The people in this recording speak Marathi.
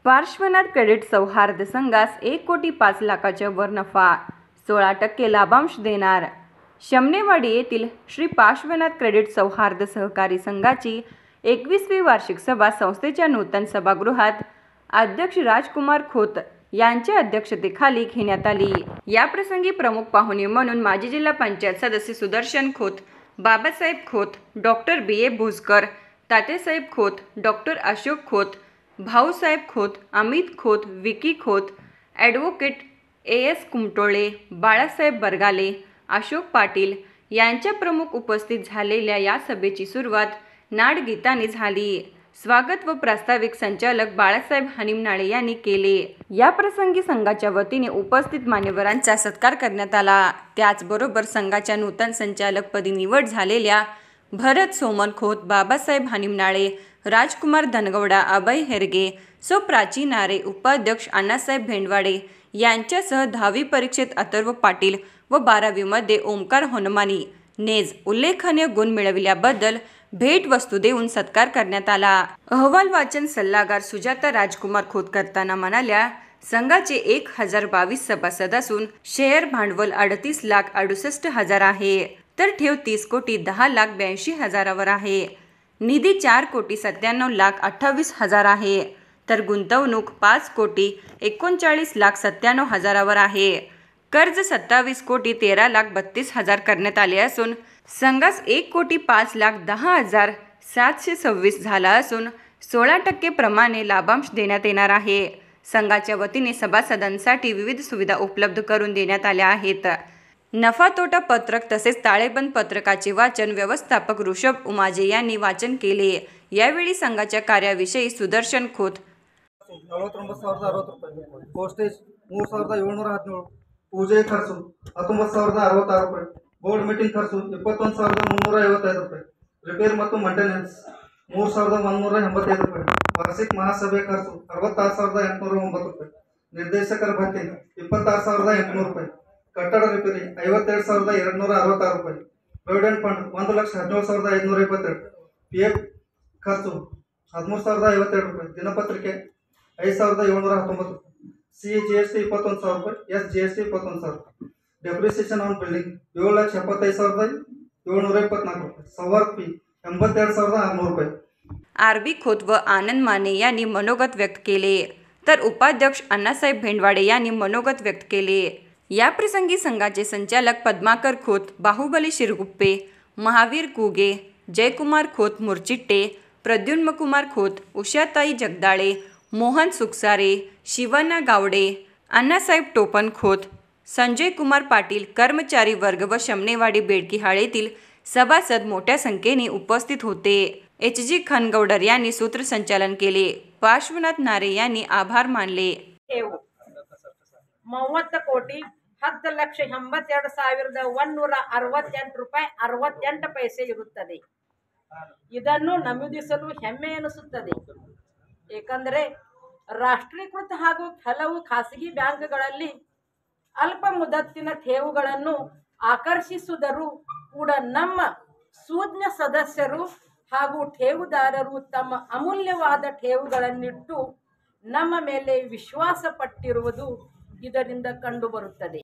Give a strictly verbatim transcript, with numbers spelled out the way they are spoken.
पार्श्वनाथ क्रेडिट सौहार्द संघास एक कोटी पाच लाखाच्या वर नफा, सोळा टक्के लाभांश देणार. शमनेवाडी येथील श्री पार्श्वनाथ क्रेडिट सौहार्द सहकारी संघाची एकवीसवी वार्षिक सभा संस्थेच्या नूतन सभागृहात अध्यक्ष राजकुमार खोत यांच्या अध्यक्षतेखाली घेण्यात आली. याप्रसंगी प्रमुख पाहुणे म्हणून माजी जिल्हा पंचायत सदस्य Sudarshan Khot, Babasaheb Khot, doctor B A Bhoskar, Tatyasaheb Khot, doctor Ashok Khot, Bhausaheb Khot, Amit Khot, Vicky Khot, advocate A S Kumtole, Balasaheb Bargale, Ashok Patil यांच्या प्रमुख उपस्थित झालेल्या या सभेची सुरुवात नाडगीताने झाली. स्वागत व प्रास्ताविक संचालक बाळासाहेब हनिमनाळे यांनी केले. या प्रसंगी संघाच्या वतीने उपस्थित मान्यवरांचा सत्कार करण्यात आला. त्याचबरोबर संघाच्या नूतन संचालकपदी निवड झालेल्या भरत सोमन खोत, बाबासाहेब हनिमनाळे, राजकुमार धनगवडा, अभय हेरगे, सौ प्राची नारे, उपाध्यक्ष अण्णासाहेब भेंडवाडे यांच्यासह दहावी परीक्षेत अथर्व पाटील व बारावीमध्ये ओमकार होनमानी नेज उल्लेखनीय गुण मिळविल्याबद्दल भेट वस्तू देऊन सत्कार करण्यात आला. अहवाल वाचन सल्लागार सुजाता राजकुमार खोत करताना म्हणाल्या, संघाचे एक हजार बावीस सभासद असून शेअर भांडवल अडतीस लाख अडुसष्ट हजार आहे, तर ठेव तीस कोटी दहा लाख ब्याऐंशी हजारावर आहे. निधी चार कोटी सत्त्याण्णव लाख अठ्ठावीस हजार आहे, तर गुंतवणूक पाच कोटी एकोणचाळीस लाख सत्त्याण्णव हजारावर आहे. कर्ज सत्तावीस कोटी तेरा लाख बत्तीस हजार करण्यात आले असून संघास एक कोटी पाच लाख दहा हजार सातशे सव्वीस झाला असून सोळा टक्के प्रमाणे लाभांश देण्यात येणार आहे. संघाच्या वतीने सभासदांसाठी विविध सुविधा उपलब्ध करून देण्यात आल्या आहेत. नफा तोटा पत्रक तसेच ताळेबंद पत्रकाचे वाचन व्यवस्थापक ऋषभ उमाजे यांनी वाचन केले. यावेळी संघाच्या कार्याविषयी सुदर्शन खोत ನಲವತ್ತೊಂಬತ್ತು ಸಾವಿರದ ಅರವತ್ತು ರೂಪಾಯಿ, ಪೋಸ್ಟೇಜ್ ಮೂರು ಸಾವಿರದ ಏಳ್ನೂರ ಹದಿನೇಳು, ಪೂಜೆ ಖರ್ಚು ಹತ್ತೊಂಬತ್ತು ಸಾವಿರದ ಅರವತ್ತಾರು ರೂಪಾಯಿ, ಬೋರ್ಡ್ ಮೀಟಿಂಗ್ ಖರ್ಚು ಇಪ್ಪತ್ತೊಂದು ಸಾವಿರದ ಮುನ್ನೂರ ಐವತ್ತೈದು ರೂಪಾಯಿ, ರಿಪೇರ್ ಮತ್ತು ಮೇಂಟೆನೆನ್ಸ್ ಮೂರು ಸಾವಿರದ ಒಂದೂರ ಎಂಬತ್ತೈದು ರೂಪಾಯಿ, ವಾರ್ಷಿಕ ಮಹಾಸಭೆ ಖರ್ಚು ಅರವತ್ತಾರು ಸಾವಿರದ ಎಂಟುನೂರ ಒಂಬತ್ತು ರೂಪಾಯಿ, ನಿರ್ದೇಶಕರ ಭತ್ಯೆ ಇಪ್ಪತ್ತಾರು ಸಾವಿರದ ಎಂಟುನೂರು ರೂಪಾಯಿ, ಕಟ್ಟಡ ರಿಪೇರಿ ಐವತ್ತೆರಡು ಸಾವಿರದ ಎರಡುನೂರ ಅರವತ್ತಾರು ರೂಪಾಯಿ, ಪ್ರೊವಿಡೆಂಟ್ ಫಂಡ್ ಒಂದು ಲಕ್ಷ ಹದಿನೇಳು ಸಾವಿರದ ಐದುನೂರ ಇಪ್ಪತ್ತೆರಡು, ಪಿ ಎಫ್ ಖರ್ಚು ಹದಿಮೂರು ಸಾವಿರದ ಐವತ್ತೆರಡು ರೂಪಾಯಿ, ದಿನಪತ್ರಿಕೆ ಐದು ಸಾವಿರದ ಏಳ್ನೂರ ಹತ್ತೊಂಬತ್ತು ರೂಪಾಯಿ, ಸಿ ಜಿ ಎಸ್ ಟಿ ಇಪ್ಪತ್ತೊಂದು ಸಾವಿರ ರೂಪಾಯಿ, ಎಸ್ ಜಿ ಎಸ್ ಟಿ ಇಪ್ಪತ್ತೊಂದು ಸಾವಿರ ರೂಪಾಯಿ, ಡೆಪ್ರಿಸಿಯೇಷನ್ ಆನ್ ಬಿಲ್ಡಿಂಗ್ ಏಳು ಲಕ್ಷ ಎಪ್ಪತ್ತೈದು ಸಾವಿರದ ಏಳ್ನೂರ ಇಪ್ಪತ್ನಾಲ್ಕು ರೂಪಾಯಿ, ಸಂವರ್ಕ್ ಫी ಎಂಬತ್ತೆರಡು ಸಾವಿರದ ಆರುನೂರು ರೂಪಾಯಿ. आरबी खोत व आनंद माने यांनी मनोगत व्यक्त केले, तर उपाध्यक्ष अण्णासाहेब भेंडवाडे यांनी मनोगत व्यक्त केले. या प्रसंगी संघाचे संचालक पद्माकर खोत, बाहुबली शिरगुप्पे, महावीर कुगे, जयकुमार खोत मुरचिट्टे, प्रद्युम्न कुमार खोत, उषाताई जगदाळे, मोहन सुकसारे, शिवण्णा गावडे, अण्णासाहेब टोपण खोत, संजय कुमार पाटील, कर्मचारी वर्ग व शमनेवाडी बेडकीहाळेतील सभासद मोठ्या संख्येने उपस्थित होते. एच जी खनगौडर यांनी सूत्रसंचालन केले. पार्श्वनाथ नारे यांनी आभार मानले. ಮೂವತ್ತು ಕೋಟಿ ಹತ್ತು ಲಕ್ಷ ಎಂಬತ್ತೆರಡು ಸಾವಿರದ ಒಂದೂರ ಅರವತ್ತೆಂಟು ರೂಪಾಯಿ ಅರವತ್ತೆಂಟು ಪೈಸೆ ಇರುತ್ತದೆ. ಇದನ್ನು ನಮೂದಿಸಲು ಹೆಮ್ಮೆ ಎನಿಸುತ್ತದೆ, ಏಕೆಂದರೆ ರಾಷ್ಟ್ರೀಕೃತ ಹಾಗೂ ಕೆಲವು ಖಾಸಗಿ ಬ್ಯಾಂಕ್ಗಳಲ್ಲಿ ಅಲ್ಪ ಮುದತ್ತಿನ ಠೇವುಗಳನ್ನು ಆಕರ್ಷಿಸುವುದರೂ ಕೂಡ ನಮ್ಮ ಸೂಜ್ಞ ಸದಸ್ಯರು ಹಾಗೂ ಠೇವುದಾರರು ತಮ್ಮ ಅಮೂಲ್ಯವಾದ ಠೇವುಗಳನ್ನಿಟ್ಟು ನಮ್ಮ ಮೇಲೆ ವಿಶ್ವಾಸ ಪಟ್ಟಿರುವುದು ಇದರಿಂದ ಕಂಡುಬರುತ್ತದೆ.